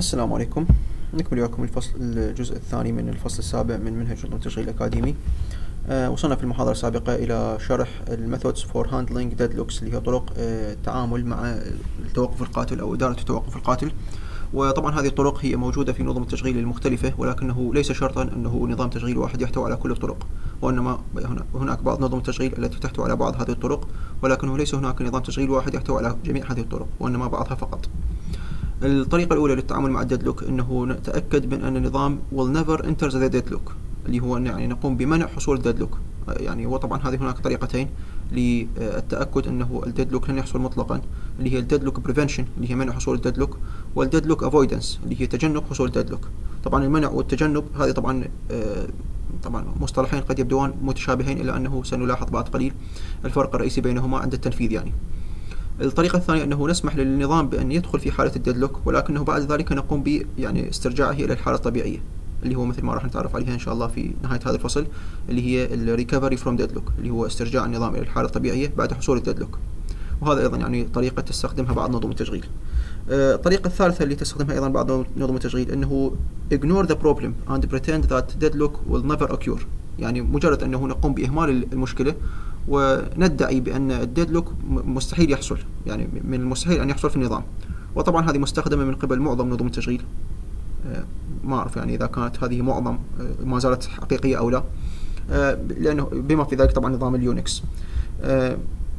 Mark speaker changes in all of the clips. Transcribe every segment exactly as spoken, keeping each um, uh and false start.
Speaker 1: السلام عليكم. نكمل وياكم الفصل الجزء الثاني من الفصل السابع من منهج نظم التشغيل الأكاديمي. أه وصلنا في المحاضرة السابقة إلى شرح الميثودز فور هاندلينج deadlocks اللي هي طرق أه التعامل مع التوقف القاتل أو إدارة التوقف القاتل. وطبعا هذه الطرق هي موجودة في نظم التشغيل المختلفة، ولكنه ليس شرطا أنه نظام تشغيل واحد يحتوي على كل الطرق، وإنما هناك بعض نظم التشغيل التي تحتوي على بعض هذه الطرق، ولكنه ليس هناك نظام تشغيل واحد يحتوي على جميع هذه الطرق، وإنما بعضها فقط. الطريقة الأولى للتعامل مع الديدلوك أنه نتأكد من أن النظام will never enter the deadlock، اللي هو أن يعني نقوم بمنع حصول الديدلوك. يعني وطبعا هذه هناك طريقتين للتأكد أنه الديدلوك لن يحصل مطلقا، اللي هي الديدلوك بريفنشن اللي هي منع حصول الديدلوك، والديدلوك افويدنس اللي هي تجنب حصول الديدلوك. طبعا المنع والتجنب هذه طبعا طبعا مصطلحين قد يبدوان متشابهين، إلا أنه سنلاحظ بعد قليل الفرق الرئيسي بينهما عند التنفيذ. يعني الطريقة الثانية أنه نسمح للنظام بأن يدخل في حالة الديدلوك، ولكنه بعد ذلك نقوم ب يعني استرجاعه إلى الحالة الطبيعية، اللي هو مثل ما راح نتعرف عليها إن شاء الله في نهاية هذا الفصل، اللي هي الريكفري فروم ديدلوك، اللي هو استرجاع النظام إلى الحالة الطبيعية بعد حصول الديدلوك. وهذا أيضا يعني طريقة تستخدمها بعض نظم التشغيل. آه الطريقة الثالثة اللي تستخدمها أيضا بعض نظم التشغيل أنه ignore the problem and pretend that deadlock will never occur، يعني مجرد أنه نقوم بإهمال المشكلة وندعي بأن الديدلوك مستحيل يحصل، يعني من المستحيل أن يحصل في النظام. وطبعا هذه مستخدمة من قبل معظم نظم التشغيل، آه ما أعرف يعني إذا كانت هذه معظم آه ما زالت حقيقية أو لا، آه لأنه بما في ذلك طبعا نظام اليونكس. آه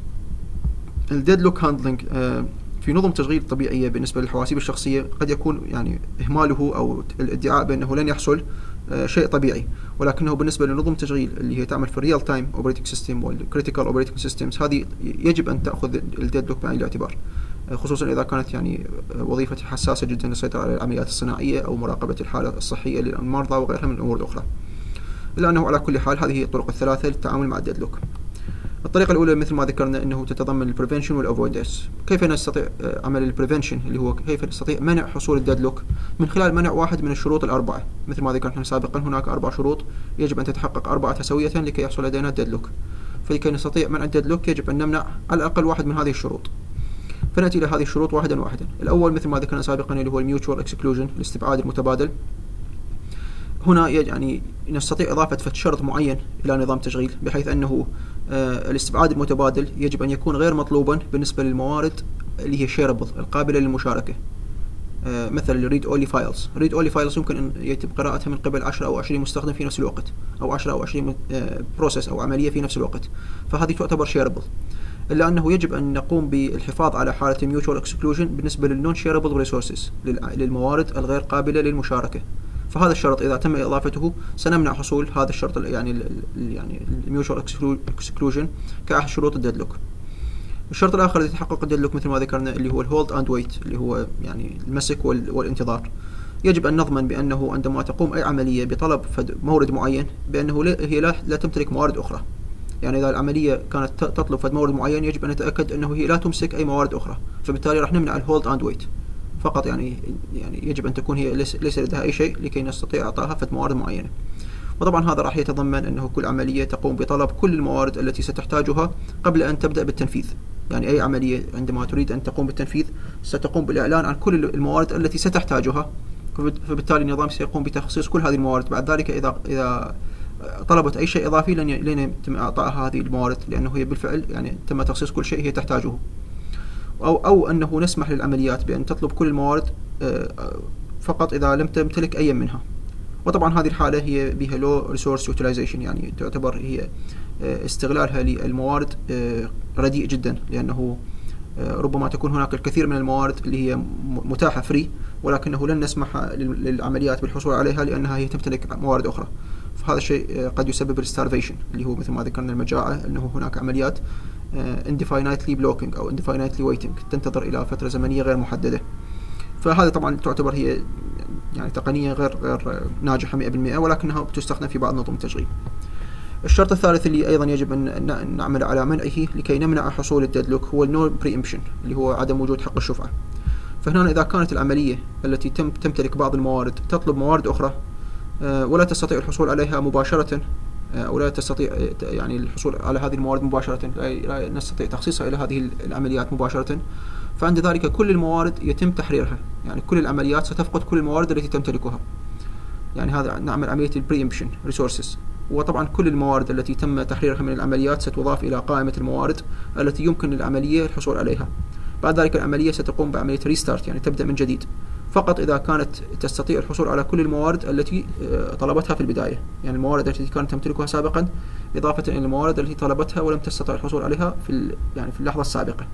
Speaker 1: الديدلوك هاندلينج في نظم تشغيل طبيعية بالنسبة للحواسيب الشخصية قد يكون يعني إهماله أو الادعاء بأنه لن يحصل شيء طبيعي، ولكنه بالنسبة لنظم تشغيل اللي هي تعمل في الريال تايم اوبريتنج سيستم والكريتيكال اوبريتنج سيستمز، هذه يجب أن تأخذ الديدلوك بعين الاعتبار، خصوصا إذا كانت يعني وظيفة حساسة جدا للسيطرة على العمليات الصناعية أو مراقبة الحالة الصحية للمرضى وغيرها من الأمور الأخرى. إلا أنه على كل حال هذه هي الطرق الثلاثة للتعامل مع الديدلوك. الطريقة الأولى مثل ما ذكرنا أنه تتضمن البريفنشن والأفويدنس. كيف نستطيع عمل البريفنشن اللي هو كيف نستطيع منع حصول الديدلوك؟ من خلال منع واحد من الشروط الأربعة. مثل ما ذكرنا سابقا هناك أربع شروط يجب أن تتحقق أربعة سوية لكي يحصل لدينا الديدلوك، فلكي نستطيع منع الديدلوك يجب أن نمنع على الأقل واحد من هذه الشروط. فنأتي إلى هذه الشروط واحدا واحدا. الأول مثل ما ذكرنا سابقا اللي هو الميوتشوال اكسكلوجن، الاستبعاد المتبادل. هنا يعني نستطيع إضافة فت شرط معين إلى نظام تشغيل، بحيث أنه آه الاستبعاد المتبادل يجب أن يكون غير مطلوبا بالنسبة للموارد اللي هي شيربل القابلة للمشاركة، آه مثل الريد أولي فايلز. الريد أولي فايلز يمكن أن يتم قراءتها من قبل عشرة أو عشرين مستخدم في نفس الوقت، أو عشرة أو عشرين آه بروسيس أو عملية في نفس الوقت، فهذه تعتبر شيربل. إلا أنه يجب أن نقوم بالحفاظ على حالة الميوتشوال اكسكلوجن بالنسبة للنون شيربل ريسورسز، للموارد الغير قابلة للمشاركة. فهذا الشرط إذا تم إضافته سنمنع حصول هذا الشرط يعني ال يعني الميوتشوال اكسكلوجن كأحد شروط الديدلوك. الشرط الآخر الذي يتحقق الديدلوك مثل ما ذكرنا اللي هو الهولد أند ويت، اللي هو يعني المسك والانتظار. يجب أن نضمن بأنه عندما تقوم أي عملية بطلب مورد معين بأنه هي لا, لا تمتلك موارد أخرى. يعني إذا العملية كانت تطلب فد مورد معين يجب أن نتأكد أنه هي لا تمسك أي موارد أخرى، فبالتالي راح نمنع الهولد أند ويت فقط. يعني يعني يجب أن تكون هي ليس لديها أي شيء لكي نستطيع إعطائها فد موارد معينة. وطبعا هذا راح يتضمن أنه كل عملية تقوم بطلب كل الموارد التي ستحتاجها قبل أن تبدأ بالتنفيذ. يعني أي عملية عندما تريد أن تقوم بالتنفيذ ستقوم بالإعلان عن كل الموارد التي ستحتاجها، فبالتالي النظام سيقوم بتخصيص كل هذه الموارد. بعد ذلك إذا إذا طلبت أي شيء إضافي لن لن يتم إعطائها هذه الموارد، لأنه هي بالفعل يعني تم تخصيص كل شيء هي تحتاجه. أو أو أنه نسمح للعمليات بأن تطلب كل الموارد فقط إذا لم تمتلك أي منها. وطبعا هذه الحالة هي بها low resource utilization، يعني تعتبر هي استغلالها للموارد رديء جدا، لأنه ربما تكون هناك الكثير من الموارد اللي هي متاحة فري، ولكنه لن نسمح للعمليات بالحصول عليها لأنها هي تمتلك موارد أخرى. فهذا الشيء قد يسبب الستارفيشن اللي هو مثل ما ذكرنا المجاعة، أنه هناك عمليات indefinitely blocking أو indefinitely waiting تنتظر إلى فترة زمنية غير محددة. فهذا طبعا تعتبر هي يعني تقنية غير غير ناجحة مئة بالمئة، ولكنها بتستخدم في بعض نظم التشغيل. الشرط الثالث اللي أيضا يجب أن نعمل على منعه لكي نمنع حصول الديدلوك هو النو بريمبشن، اللي هو عدم وجود حق الشفعة. فهنا إذا كانت العملية التي تم تمتلك بعض الموارد تطلب موارد أخرى ولا تستطيع الحصول عليها مباشرة، أو لا تستطيع يعني الحصول على هذه الموارد مباشرة، لا نستطيع تخصيصها إلى هذه العمليات مباشرة، فعند ذلك كل الموارد يتم تحريرها يعني كل العمليات ستفقد كل الموارد التي تمتلكها. يعني هذا نعمل عملية البريمبشن ريسورسز. وطبعا كل الموارد التي تم تحريرها من العمليات ستضاف إلى قائمة الموارد التي يمكن للعملية الحصول عليها. بعد ذلك العملية ستقوم بعملية ريستارت، يعني تبدأ من جديد، فقط إذا كانت تستطيع الحصول على كل الموارد التي طلبتها في البداية، يعني الموارد التي كانت تمتلكها سابقا إضافة إلى الموارد التي طلبتها ولم تستطع الحصول عليها في يعني في اللحظة السابقة.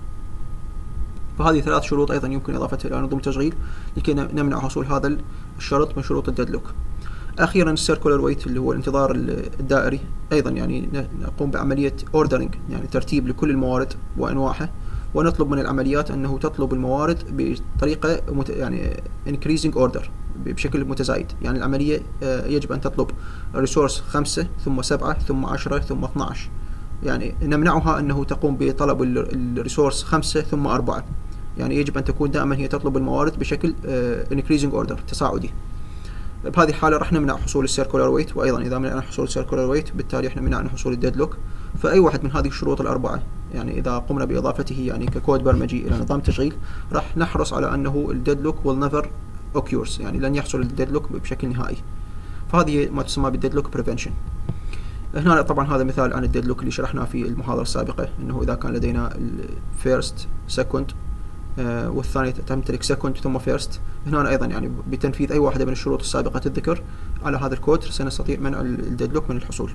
Speaker 1: فهذه ثلاث شروط أيضا يمكن إضافتها إلى نظم التشغيل لكي نمنع حصول هذا الشرط من شروط الديدلوك. أخيرا السيركولار ويت اللي هو الانتظار الدائري، أيضا يعني نقوم بعملية اوردرنج، يعني ترتيب لكل الموارد وأنواعها، ونطلب من العمليات أنه تطلب الموارد بطريقة يعني increasing order بشكل متزايد. يعني العملية يجب أن تطلب ريسورس خمسة ثم سبعة ثم عشرة ثم اثنى عشر، يعني نمنعها أنه تقوم بطلب الريسورس خمسة ثم أربعة، يعني يجب أن تكون دائما هي تطلب الموارد بشكل increasing order تصاعدي. بهذه الحالة راح نمنع حصول السيركولار ويت، وأيضا إذا منعنا حصول السيركولار ويت بالتالي احنا منعنا حصول الديدلوك. فأي واحد من هذه الشروط الأربعة يعني إذا قمنا بإضافته يعني ككود برمجي إلى نظام تشغيل راح نحرص على أنه الديدلوك will never occurs، يعني لن يحصل الديدلوك بشكل نهائي. فهذه ما تسمى بالديدلوك بريفنشن. هنا طبعا هذا مثال عن الديدلوك اللي شرحناه في المحاضرة السابقة، أنه إذا كان لدينا الفيرست سكند آه والثاني تمتلك سكند ثم فيرست، هنا أيضا يعني بتنفيذ أي واحدة من الشروط السابقة الذكر على هذا الكود سنستطيع منع الديدلوك من الحصول.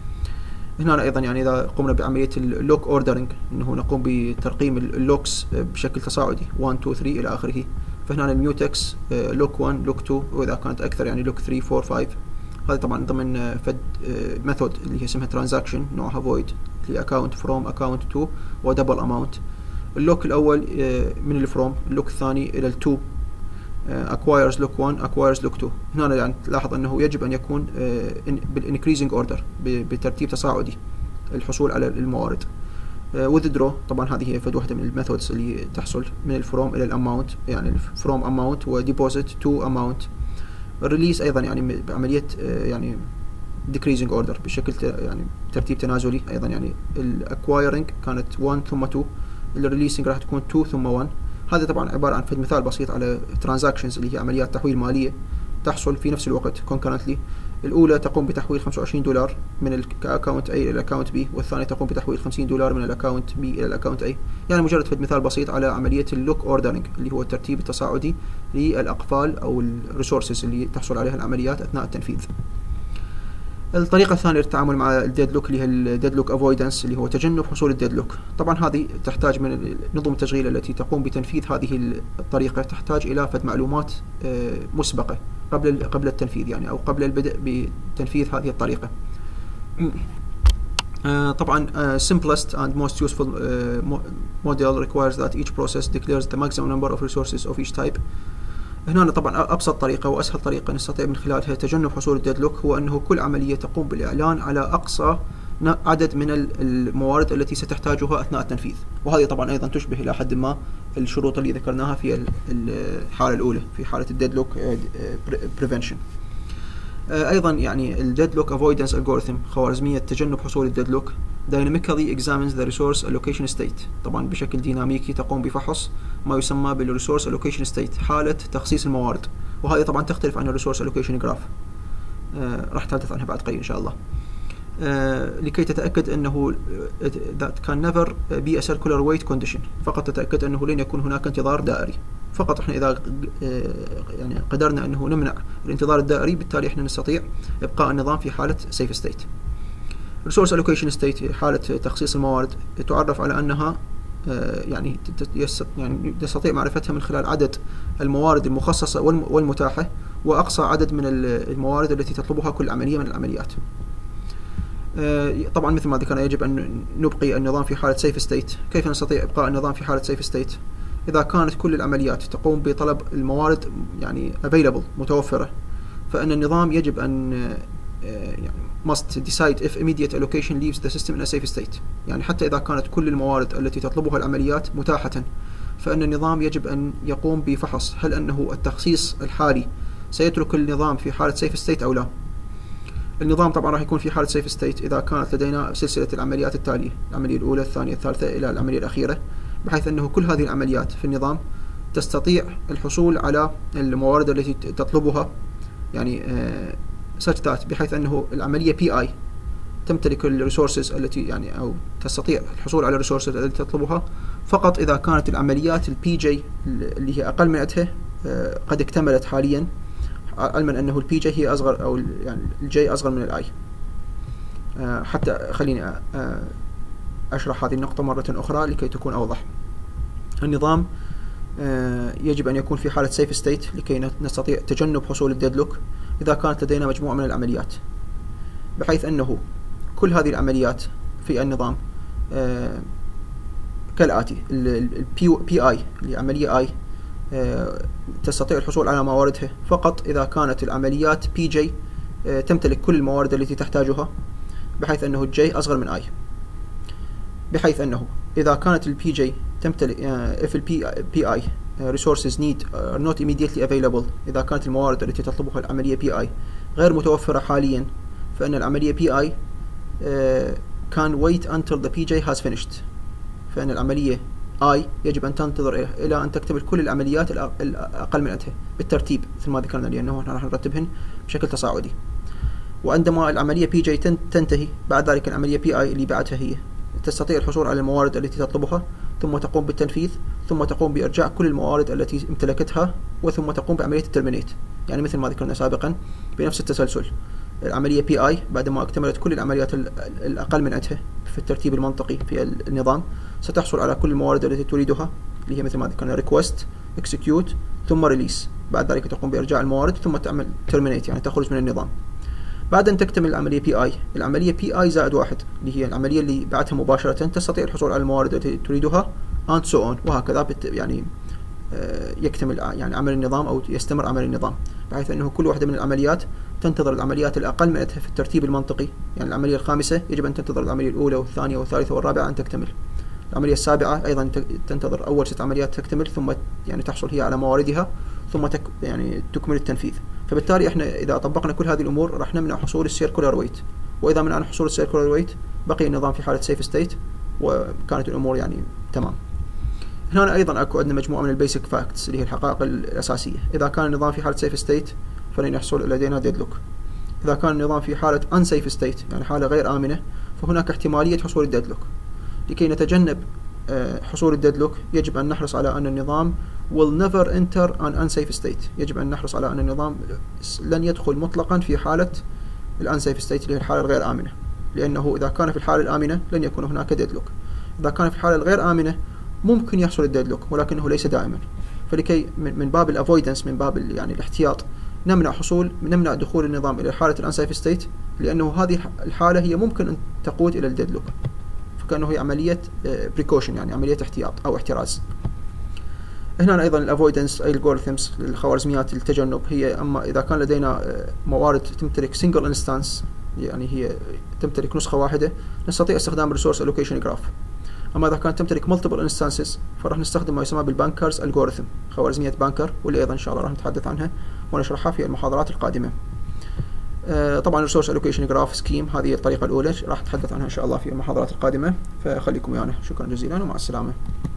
Speaker 1: هنا أيضا يعني إذا قمنا بعملية اللوك اوردرنج، أنه نقوم بترقيم اللوكس بشكل تصاعدي واحد اثنين ثلاثة إلى آخره، فهنا الميوتكس لوك واحد لوك اثنين، وإذا كانت أكثر يعني لوك ثلاثة أربعة خمسة. هذا طبعا ضمن فد ميثود اللي هي اسمها ترانزاكشن نوعها فويد اللي اكونت فروم اكونت تو ودبل اماونت. اللوك الأول من الفروم، اللوك الثاني إلى التو acquires look one acquires look two. هنا يعني تلاحظ أنه يجب أن يكون بالincreasing order بترتيب تصاعدي الحصول على الموارد. withdraw طبعا هذه هي فد واحدة من الميثودز اللي تحصل من الفروم إلى الاماونت، يعني from amount و deposit to amount. الريليس أيضا يعني بعملية يعني decreasing order بشكل يعني ترتيب تنازلي أيضا، يعني الacquiring كانت واحد ثم اثنين، الريليسنج راح تكون اثنين ثم واحد. هذا طبعا عبارة عن مثال بسيط على transactions اللي هي عمليات تحويل مالية تحصل في نفس الوقت concurrently. الأولى تقوم بتحويل خمسة وعشرين دولار من الأكاونت A إلى الأكاونت B، والثانية تقوم بتحويل خمسين دولار من الأكاونت B إلى الأكاونت A. يعني مجرد مثال بسيط على عملية اللوك اوردرنج اللي هو الترتيب التصاعدي للأقفال أو الريسورسز اللي تحصل عليها العمليات أثناء التنفيذ. الطريقة الثانية للتعامل مع الديدلوك اللي هي الديدلوك افويدنس اللي هو تجنب حصول الديدلوك. طبعا هذه تحتاج من نظم التشغيل التي تقوم بتنفيذ هذه الطريقة تحتاج إلى فد معلومات مسبقة قبل قبل التنفيذ، يعني أو قبل البدء بتنفيذ هذه الطريقة. طبعا simplest and most useful model requires that each process declares the maximum number of resources of each type. هنا طبعا أبسط طريقة وأسهل طريقة نستطيع من خلالها تجنب حصول الديدلوك هو أنه كل عملية تقوم بالإعلان على أقصى عدد من الموارد التي ستحتاجها أثناء التنفيذ، وهذه طبعا أيضا تشبه إلى حد ما الشروط اللي ذكرناها في الحالة الأولى في حالة الديدلوك بريفنشن. أيضا يعني الديدلوك افويدنس الجوريثم خوارزمية تجنب حصول الديدلوك dynamically examines the resource allocation state، طبعا بشكل ديناميكي تقوم بفحص ما يسمى بالresource allocation state حالة تخصيص الموارد، وهذه طبعا تختلف عن الresource allocation graph آه راح نتحدث عنها بعد قليل إن شاء الله. آه لكي تتأكد أنه that can never be a circular wait condition، فقط تتأكد أنه لن يكون هناك انتظار دائري. فقط احنا إذا آه يعني قدرنا أنه نمنع الانتظار الدائري بالتالي احنا نستطيع إبقاء النظام في حالة safe state. resource allocation state حالة تخصيص الموارد تعرف على أنها آه يعني يعني نستطيع معرفتها من خلال عدد الموارد المخصصة والمتاحة وأقصى عدد من الموارد التي تطلبها كل عملية من العمليات. طبعا مثل ما ذكرنا يجب أن نبقي النظام في حالة safe state. كيف نستطيع إبقاء النظام في حالة safe state؟ إذا كانت كل العمليات تقوم بطلب الموارد يعني available متوفرة، فإن النظام يجب أن يعني must decide if immediate allocation leaves the system in a safe state. يعني حتى إذا كانت كل الموارد التي تطلبها العمليات متاحة، فإن النظام يجب أن يقوم بفحص هل أنه التخصيص الحالي سيترك النظام في حالة safe state أو لا. النظام طبعا راح يكون في حالة safe state إذا كانت لدينا سلسلة العمليات التالية، العملية الأولى الثانية الثالثة إلى العملية الأخيرة، بحيث أنه كل هذه العمليات في النظام تستطيع الحصول على الموارد التي تطلبها، يعني such that بحيث أنه العملية بي آي تمتلك الريسورسز التي يعني أو تستطيع الحصول على الريسورسز التي تطلبها فقط إذا كانت العمليات البي جي اللي هي أقل من عددها قد اكتملت حاليا، علما أنه البي جي هي أصغر أو يعني الجي أصغر من الآي. حتى خليني أشرح هذه النقطة مرة أخرى لكي تكون أوضح. النظام يجب أن يكون في حالة سيف ستيت لكي نستطيع تجنب حصول الديدلوك إذا كانت لدينا مجموعة من العمليات، بحيث أنه كل هذه العمليات في النظام كالآتي: البي آي اللي عملية آي تستطيع الحصول على مواردها فقط إذا كانت العمليات بي جي تمتلك كل الموارد التي تحتاجها، بحيث أنه الجي أصغر من آي. بحيث أنه إذا كانت البي جي تمتلك if البي بي آي resources need are not immediately available، إذا كانت الموارد التي تطلبها العملية بي آي غير متوفرة حاليا، فإن العملية بي آي can wait until the بي جي has finished، فإن العملية I يجب أن تنتظر إلى أن تكتمل كل العمليات الأقل من عددها بالترتيب مثل ما ذكرنا، لأنه نحن راح نرتبهن بشكل تصاعدي. وعندما العملية بي جي تنتهي بعد ذلك العملية بي آي اللي بعدها هي تستطيع الحصول على الموارد التي تطلبها، ثم تقوم بالتنفيذ، ثم تقوم بإرجاع كل الموارد التي امتلكتها، وثم تقوم بعملية الترمينيت، يعني مثل ما ذكرنا سابقا بنفس التسلسل. العملية بي آي بعدما اكتملت كل العمليات الأقل من عددها في الترتيب المنطقي في النظام ستحصل على كل الموارد التي تريدها، اللي هي مثل ما ذكرنا request execute ثم release. بعد ذلك تقوم بإرجاع الموارد ثم تعمل terminate، يعني تخرج من النظام. بعد أن تكتمل العملية بي آي، العملية بي آي زائد واحد اللي هي العملية اللي بعدها مباشرة تستطيع الحصول على الموارد التي تريدها and so on، وهكذا يعني يكتمل يعني عمل النظام أو يستمر عمل النظام، بحيث أنه كل واحدة من العمليات تنتظر العمليات الأقل من عددها في الترتيب المنطقي. يعني العملية الخامسة يجب أن تنتظر العملية الأولى والثانية والثالثة والرابعة أن تكتمل. العملية السابعة أيضا تنتظر أول ست عمليات تكتمل، ثم يعني تحصل هي على مواردها، ثم تك يعني تكمل التنفيذ. فبالتالي احنا إذا طبقنا كل هذه الأمور راح نمنع حصول السيركولار ويت، وإذا منعنا حصول السيركولار ويت بقي النظام في حالة سيف ستيت وكانت الأمور يعني تمام. هنا أيضا أكو عندنا مجموعة من البيسك فاكتس اللي هي الحقائق الأساسية. إذا كان النظام في حالة سيف ستيت فلن يحصل لدينا ديدلوك. إذا كان النظام في حالة unsafe state يعني حالة غير آمنة فهناك احتمالية حصول الديدلوك. لكي نتجنب حصول الديدلوك يجب أن نحرص على أن النظام will never enter an unsafe state، يجب أن نحرص على أن النظام لن يدخل مطلقا في حالة الunsafe state اللي هي الحالة الغير آمنة، لأنه إذا كان في الحالة الآمنة لن يكون هناك ديدلوك. إذا كان في الحالة الغير آمنة ممكن يحصل الديدلوك ولكنه ليس دائما، فلكي من باب الافويدنس من باب يعني الاحتياط نمنع حصول نمنع دخول النظام إلى حالة الانسيف ستيت، لأنه هذه الحالة هي ممكن أن تقود إلى الديدلوك، فكأنه هي عملية بريكوشن يعني عملية احتياط أو احتراز. هنا أيضا الافويدنس أي الجوريثمز الخوارزميات التجنب هي أما إذا كان لدينا موارد تمتلك سنجل انستانس يعني هي تمتلك نسخة واحدة نستطيع استخدام الريسورس الوكيشن جراف. أما إذا كانت تمتلك مالتيبل انستانسز فراح نستخدم ما يسمى بالبانكرز الجوريثم خوارزمية بانكر، واللي أيضا إن شاء الله راح نتحدث عنها ونشرحها في المحاضرات القادمة. آه طبعا الريسورس الوكيشن جراف سكيم هذه الطريقة الأولى راح نتحدث عنها إن شاء الله في المحاضرات القادمة، فخليكم ويانا. شكرا جزيلا ومع السلامة.